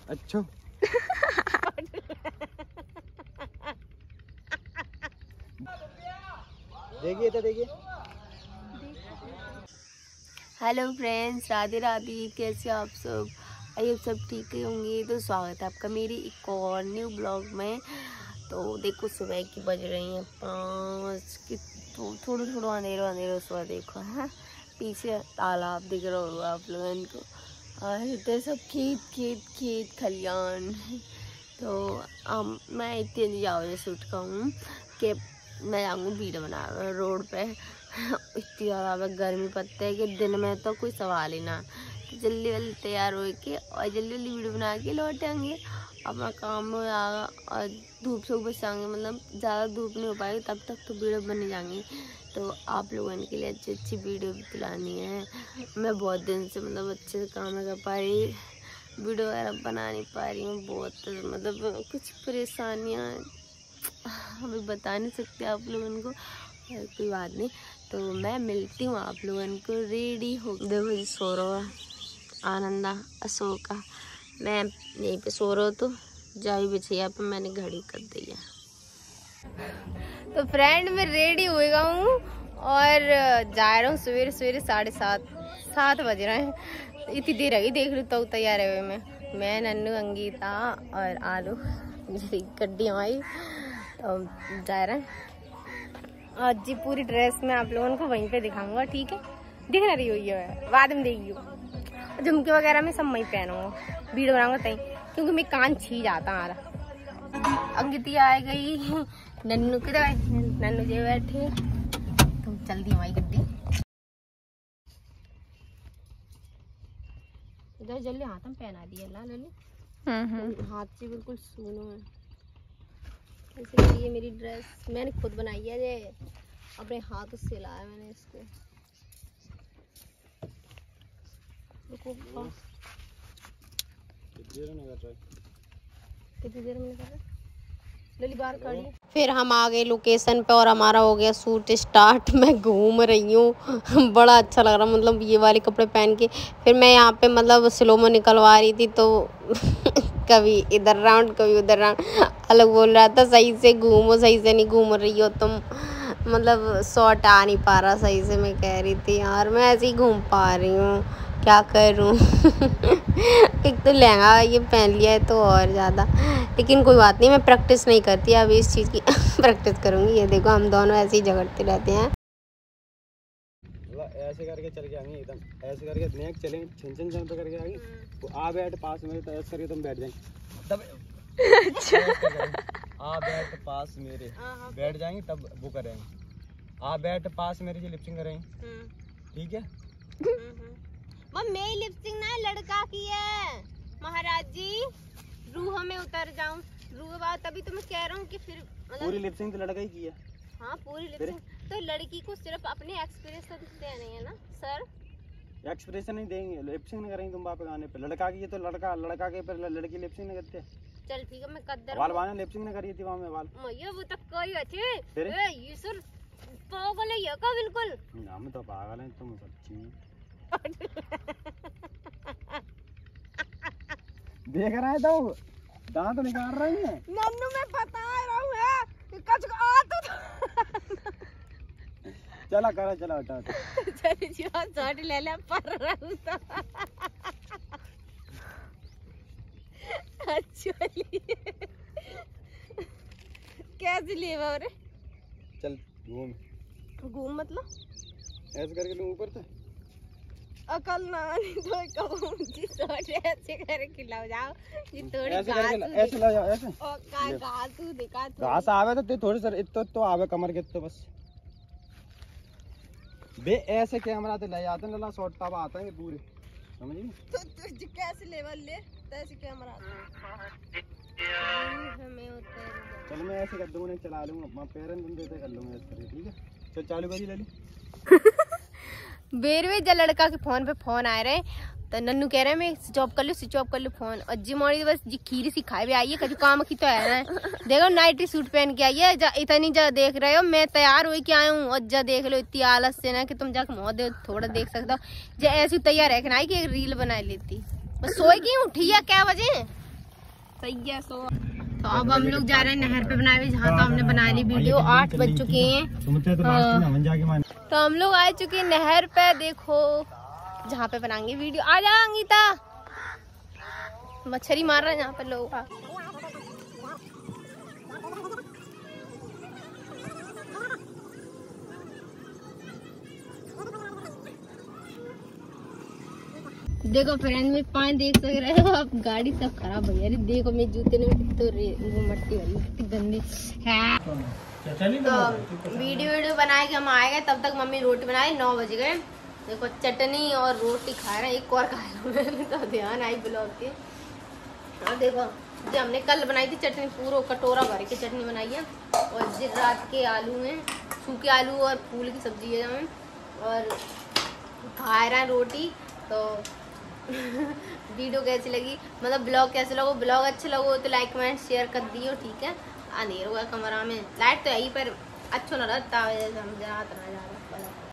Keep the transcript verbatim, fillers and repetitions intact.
अच्छा देखिए तो देखिए। Hello friends, Radhe Radhe. कैसे आप सब? आइए सब ठीक ही होंगे। तो स्वागत है आपका मेरी एक और न्यू ब्लॉग में। तो देखो सुबह की बज रही हैं पाँच की, तो थोड़ा थोड़ा अंधेरा अंधेरा सुबह देखो है। पीछे तालाब दिख रहा होगा आप लोगों को, और तो सब खेत खेत खेत खलियान। तो um, मैं इतनी जाओ शूट का हूँ कि मैं जाऊँगी वीडियो बना रोड पे। इतनी ज़्यादा गर्मी पड़ती है कि दिन में तो कोई सवाल ही ना। तो जल्दी जल्दी तैयार हो के और जल्दी जल्दी वीडियो बना के लौटेंगे, अपना काम हो जाएगा और धूप से बचाएंगे। मतलब ज़्यादा धूप नहीं हो पाएगी तब तक तो वीडियो बन जाएंगी। तो आप लोगों के लिए अच्छी अच्छी वीडियो भी दिलानी है। मैं बहुत दिन से मतलब अच्छे से काम कर पा रही, वीडियो वगैरह बना नहीं पा रही हूँ। बहुत मतलब कुछ परेशानियाँ हमें बता नहीं सकते आप लोगों को, कोई बात नहीं। तो मैं मिलती हूँ आप लोगों को रेडी हो। देखो जी सो रहा है आनंदा अशोका, मैं यहीं पे सो रहा हूँ। तो जाई बिछैया पे मैंने घड़ी कर दी है। तो फ्रेंड मैं रेडी हो गया हूँ और जा रहा हूँ सवेरे सवेरे साढ़े सात सात बज रहे हैं। इतनी देर आ गई देख लो तो तैयार है मैं मैं नन्नू अंगीता और आलू गड्डी हमारी। तो जा रहे हैं आज जी पूरी ड्रेस में आप लोगों को वहीं पे दिखाऊंगा, ठीक है? दिख ना रही हुई है, बाद में देखियो। झुमके वगैरह में सब मैं पहनूंगा, वीडियो बनाऊंगा तहीं, क्योंकि मैं कान छी जाता हमारा। अंगितिया आ गई, नन्नू किधर? नन्नू जी बैठे। तुम जल्दी हमारी गड्डी इधर जल्दी हाथ में पहना दिया ला लली। हाथ से बिल्कुल सुनो है। ऐसे ये मेरी ड्रेस मैंने खुद बनाई है, ये अपने हाथों से लाया मैंने इसको। कितनी देर में कर रहा लली बाहर कर ली। फिर हम आ गए लोकेशन पे और हमारा हो गया शूट स्टार्ट। मैं घूम रही हूँ, बड़ा अच्छा लग रहा, मतलब ये वाले कपड़े पहन के। फिर मैं यहाँ पे मतलब स्लो में निकलवा रही थी, तो कभी इधर राउंड कभी उधर राउंड। अलग बोल रहा था सही से घूमो, सही से नहीं घूम रही हो तुम, मतलब शॉट आ नहीं पा रहा सही से। मैं कह रही थी यार मैं ऐसे ही घूम पा रही हूँ, क्या करूँ। एक तो लहंगा ये पहन लिया है तो और ज़्यादा, लेकिन कोई बात नहीं, मैं प्रैक्टिस नहीं करती अब इस चीज़ की। प्रैक्टिस करूँगी। ये देखो हम दोनों ऐसे ही झगड़ते रहते हैं। ऐसे करके चल के आएंगे एकदम, ऐसे करके नेक चलेंगे, छिन छिन छिन पे करके आएंगे। तो आ बैठ पास में, तो ऐसे करके तुम बैठ जाएंगे तब। आ बैठ पास मेरे बैठ जाएंगे तब वो करेंगे। आ बैठ पास मेरे जी लिपसिंग करेंगे, ठीक है? मेरी लिपसिंग ना लड़का की है महाराज जी। रूह में उतर जाऊं, रूह बात तभी तो मैं कह रहा हूँ कि फिर मतलब पूरी लिपसिंग तो लड़का ही की है। हाँ पूरी लिपसिंग तो लड़की को सिर्फ अपने एक्सप्रेशन देने हैं ना सर। एक्सप्रेशन नहीं देंगे, लिपसिंग नहीं करेंगे तुम वहाँ पे गाने पे। लड़का की है तो लड़का, लड़का के पर लड़की लिपसिंग नहीं करते। चल ठीक है मैं कद्दर वाल वाला लिपसिंग नहीं करी थी वहाँ में वाल। मैं वो तक कोई अच्छे ए ये सर पागल है ये का बिल्कुल। हम तो पागल हैं, तुम सच्ची देख रहा है तो दांत निकाल रही है। नन्नू मैं बता रहा हूँ है कच आ तो चला करा चला हटा चल जो शॉट ले ले पर रहा हूँ तो अच्छा कैसे ले बाबरे? चल घूम घूम मतलब ऐसे करके लूँ ऊपर से। अकल ना तो कहूँ जी शॉट ऐसे करके खिलाओ जाओ जी थोड़ी ऐसे घास करके ऐसे ला जाओ ऐसे। ओ का घास तू दिखा घास आवे तो थोड़ी सर इतो तो आवे कमर के तो बस बे ऐसे कैमरा तो ले जाते ना ला शॉट तब आता है पूरे, समझ गई? तो तुझे कैसे लेवल ले तैसे कैमरा हमें उतर। चल मैं ऐसे कर दूंगा, नहीं चला लूंगा, मैं पेरेंट तुम देते कर लूंगा ऐसे करके, ठीक है? चल चालू करी ले ली। बेरवे जब लड़का के फोन पे फोन आ रहे हैं तो नन्नू कह रहे हैं मैं स्विच ऑफ कर लूँ स्विच ऑफ कर लूँ फोन। और जी मोड़ी बस जी खीरी सी खाए भी आई है, कभी काम की तो है ना। देखो नाइटी सूट पहन के आई है, इतनी जा देख रहे हो मैं तैयार हुई के आया हूँ और जा देख लो इतनी आलस से ना कि तुम जाकर मुँह दे थोड़ा देख सकते हो। जो ऐसी तैयार है कि ना कि एक रील बना लेती। बस सोए की उठी है क्या बजे सही है। सो तो अब हम लोग जा रहे हैं नहर पे बनाए हुए, जहाँ तो हमने बना ली वीडियो। आठ बज चुके हैं तो हम लोग आ चुके हैं नहर पे। देखो जहाँ पे बनाएंगे वीडियो। आ जा अंकिता, मछली मार रहा है यहाँ पे लोग। देखो फ्रेंड में पानी देख सक रहे हो आप, गाड़ी सब खराब हो गई। देखो मेरे जूते में तो वो मट्टी वाली कितनी गंदी है। तो वीडियो वीडियो बनाए के हम आए गए, तब तक मम्मी रोटी बनाई। नौ बज गए। देखो चटनी और रोटी खा रहे हैं, एक और खा रहा मैंने तो ध्यान आई ब्लॉग के। और देखो जो हमने कल बनाई थी चटनी, पूरा कटोरा भर के चटनी बनाई है। और जिस रात के आलू हैं, सूखे आलू और फूल की सब्जी है हमें, और खा रहे हैं रोटी। तो वीडियो कैसी लगी, मतलब ब्लॉग कैसे लगा, ब्लॉग अच्छा लगा तो लाइक कमेंट शेयर कर दियो, ठीक है। अंधेर हुआ कमरा में, लाइट तो यही पर अच्छा ना रहता है, हम जा रहा